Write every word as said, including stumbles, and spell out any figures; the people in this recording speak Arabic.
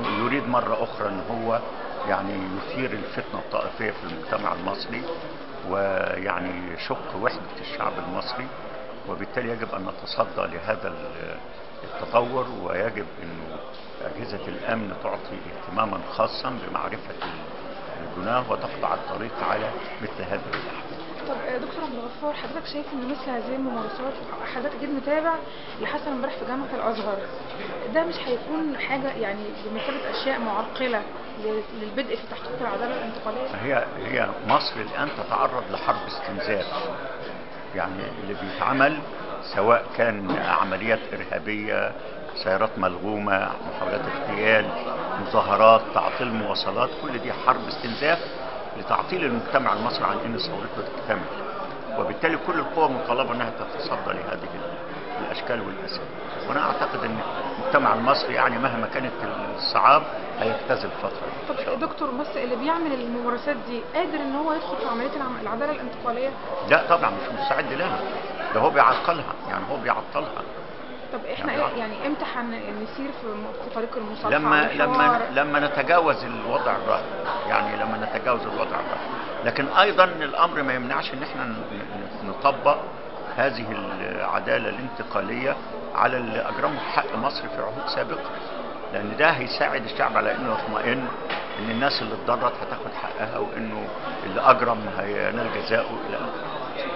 يريد مرة أخرى أن هو يعني يثير الفتنة الطائفية في المجتمع المصري، ويعني يشق وحدة الشعب المصري. وبالتالي يجب أن نتصدى لهذا التطور، ويجب أن أجهزة الأمن تعطي اهتماما خاصا بمعرفة الجناه وتقطع الطريق على مثل هذه الأحداث. طب دكتور عبد الغفار، حضرتك شايف ان مثل هذه الممارسات، حضرتك اكيد متابع اللي حصل امبارح في جامعه الازهر، ده مش هيكون حاجه يعني بمثابه اشياء معرقله للبدء في تحقيق العداله الانتقاليه؟ هي هي مصر الان تتعرض لحرب استنزاف. يعني اللي بيتعمل سواء كان عمليات ارهابيه، سيارات ملغومه، محاولات اغتيال، مظاهرات، تعطيل مواصلات، كل دي حرب استنزاف لتعطيل المجتمع المصري عن ان ثورته تكتمل. وبالتالي كل القوى مطالبه انها تتصدى لهذه الاشكال والاساليب. وانا اعتقد ان المجتمع المصري يعني مهما كانت الصعاب هيجتاز الفتره دي. طب دكتور، بس اللي بيعمل الممارسات دي قادر ان هو يدخل في عمليه العداله الانتقاليه؟ لا طبعا مش مستعد لها، ده هو بيعطلها، يعني هو بيعطلها. طب احنا يعني, يعني امتى هنسير في في طريق المصالحه؟ لما لما لما نتجاوز الوضع الراهن، يعني لما نتجاوز الوضع الراهن. لكن ايضا الامر ما يمنعش ان احنا نطبق هذه العداله الانتقاليه على اللي اجرموا حق مصر في عهود سابقه، لان ده هيساعد الشعب على انه يطمئن ان الناس اللي اتضرت هتاخد حقها، وانه اللي اجرم هينال جزاؤه الى اخره.